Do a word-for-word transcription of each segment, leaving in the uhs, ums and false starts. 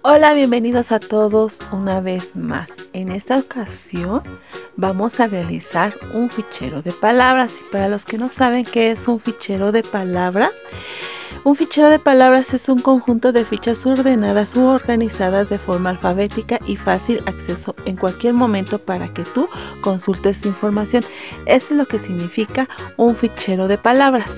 Hola, bienvenidos a todos una vez más. En esta ocasión vamos a realizar un fichero de palabras. Y para los que no saben qué es un fichero de palabras, un fichero de palabras es un conjunto de fichas ordenadas u organizadas de forma alfabética y fácil acceso en cualquier momento para que tú consultes información. Eso es lo que significa un fichero de palabras.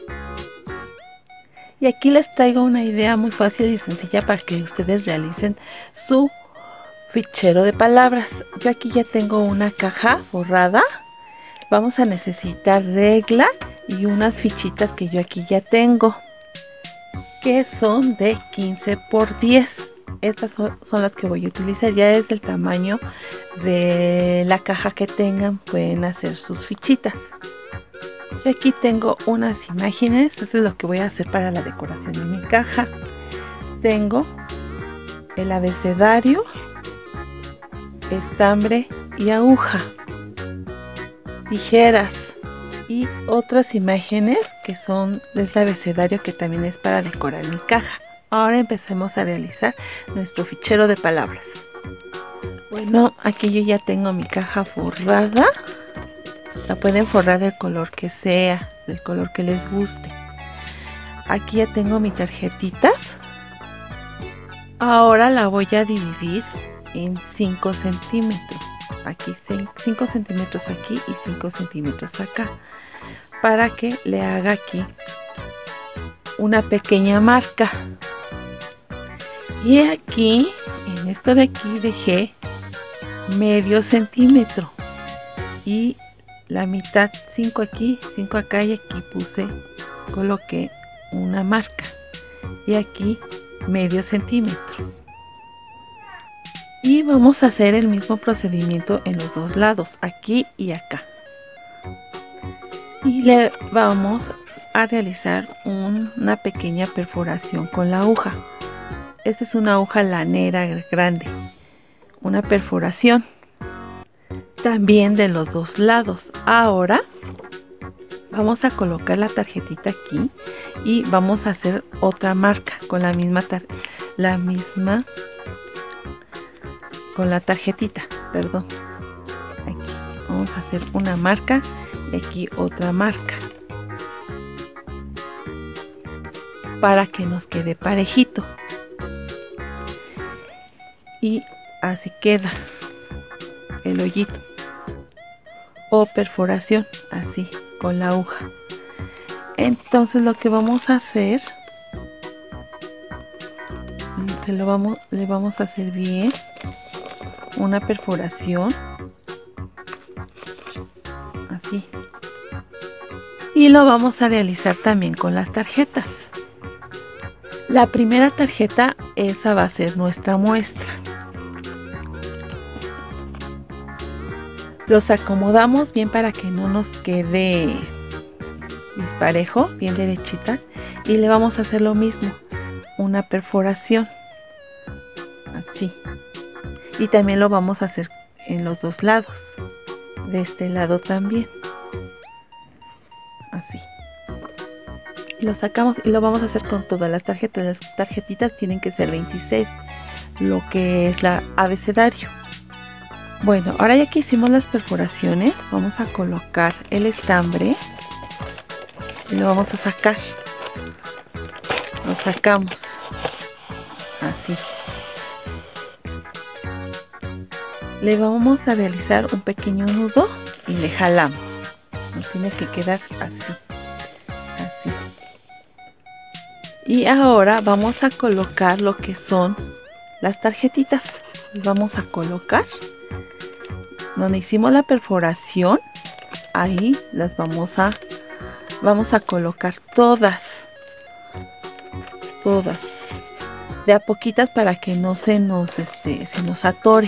Y aquí les traigo una idea muy fácil y sencilla para que ustedes realicen su fichero de palabras. Yo aquí ya tengo una caja forrada. Vamos a necesitar regla y unas fichitas que yo aquí ya tengo, que son de quince por diez. Estas son, son las que voy a utilizar. Ya es del tamaño de la caja que tengan, pueden hacer sus fichitas. Yo aquí tengo unas imágenes, eso es lo que voy a hacer para la decoración de mi caja. Tengo el abecedario, estambre y aguja, tijeras y otras imágenes que son del abecedario, que también es para decorar mi caja. Ahora empecemos a realizar nuestro fichero de palabras. Bueno, aquí yo ya tengo mi caja forrada. La pueden forrar del color que sea, del color que les guste. Aquí ya tengo mis tarjetitas. Ahora la voy a dividir en cinco centímetros. Aquí cinco centímetros aquí y cinco centímetros acá. Para que le haga aquí una pequeña marca. Y aquí, en esto de aquí, dejé medio centímetro. Y la mitad, cinco aquí, cinco acá, y aquí puse, coloqué una marca, y aquí medio centímetro. Y vamos a hacer el mismo procedimiento en los dos lados, aquí y acá. Y le vamos a realizar un, una pequeña perforación con la aguja. Esta es una aguja lanera grande, una perforación también de los dos lados. Ahora vamos a colocar la tarjetita aquí y vamos a hacer otra marca con la misma tar la misma con la tarjetita, perdón. Aquí vamos a hacer una marca y aquí otra marca para que nos quede parejito, y así queda el hoyito o perforación, así con la aguja. Entonces lo que vamos a hacer, se lo vamos, le vamos a hacer bien una perforación así, y lo vamos a realizar también con las tarjetas. La primera tarjeta, esa va a ser nuestra muestra. Los acomodamos bien para que no nos quede disparejo, bien derechita, y le vamos a hacer lo mismo, una perforación así, y también lo vamos a hacer en los dos lados, de este lado también, así. Lo sacamos y lo vamos a hacer con todas las tarjetas. Las tarjetitas tienen que ser veintiséis, lo que es la abecedario. Bueno, ahora ya que hicimos las perforaciones, vamos a colocar el estambre y lo vamos a sacar. Lo sacamos así. Le vamos a realizar un pequeño nudo y le jalamos. Nos tiene que quedar así, así. Y ahora vamos a colocar lo que son las tarjetitas. Vamos a colocar donde hicimos la perforación, ahí las vamos a vamos a colocar todas todas de a poquitas para que no se nos este se nos atore.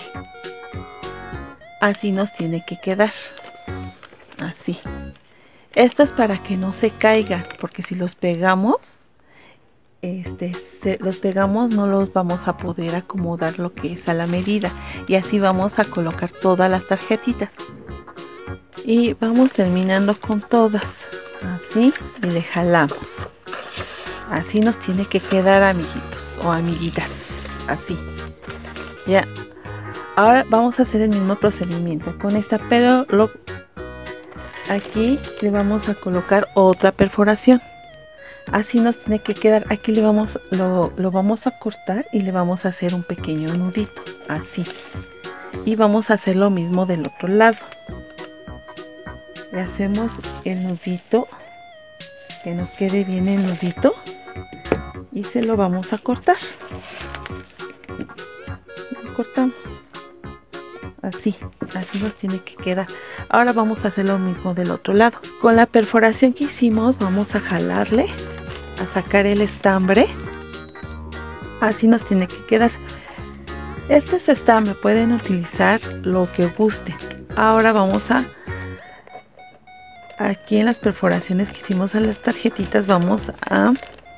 Así nos tiene que quedar, así. Esto es para que no se caigan, porque si los pegamos Este, se, los pegamos, no los vamos a poder acomodar lo que es a la medida, y así vamos a colocar todas las tarjetitas y vamos terminando con todas así, y le jalamos. Así nos tiene que quedar, amiguitos o amiguitas, así. Ya, ahora vamos a hacer el mismo procedimiento con esta, pero lo, aquí le vamos a colocar otra perforación. Así nos tiene que quedar. Aquí le vamos, lo, lo vamos a cortar y le vamos a hacer un pequeño nudito, así. Y vamos a hacer lo mismo del otro lado. Le hacemos el nudito, que nos quede bien el nudito, y se lo vamos a cortar. Lo cortamos. Así, así nos tiene que quedar. Ahora vamos a hacer lo mismo del otro lado. Con la perforación que hicimos vamos a jalarle, a sacar el estambre. Así nos tiene que quedar. Este es estambre, pueden utilizar lo que gusten. Ahora vamos a, aquí en las perforaciones que hicimos a las tarjetitas, vamos a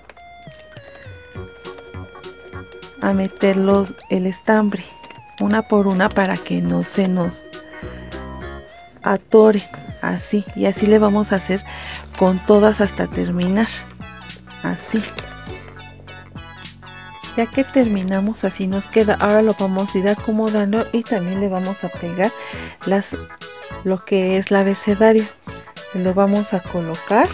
a meter los, el estambre una por una para que no se nos atore, así, y así le vamos a hacer con todas hasta terminar, así. Ya que terminamos, así nos queda. Ahora lo vamos a ir acomodando y también le vamos a pegar las, lo que es el abecedario. Se lo vamos a colocar,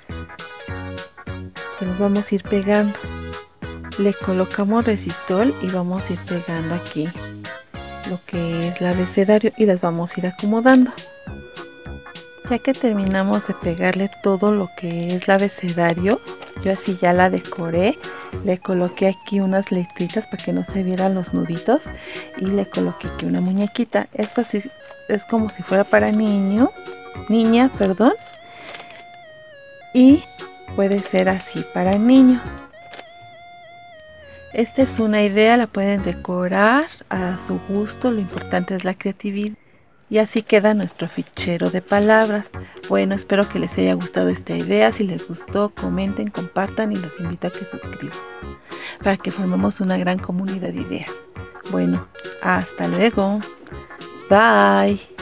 se lo vamos a ir pegando. Le colocamos resistol y vamos a ir pegando aquí lo que es el abecedario y las vamos a ir acomodando. Ya que terminamos de pegarle todo lo que es el abecedario, yo así ya la decoré. Le coloqué aquí unas letritas para que no se vieran los nuditos y le coloqué aquí una muñequita. Esto así es como si fuera para niño, niña, perdón, y puede ser así para niño. Esta es una idea, la pueden decorar a su gusto, lo importante es la creatividad. Y así queda nuestro fichero de palabras. Bueno, espero que les haya gustado esta idea. Si les gustó, comenten, compartan y los invito a que se suscriban para que formemos una gran comunidad de ideas. Bueno, hasta luego. Bye.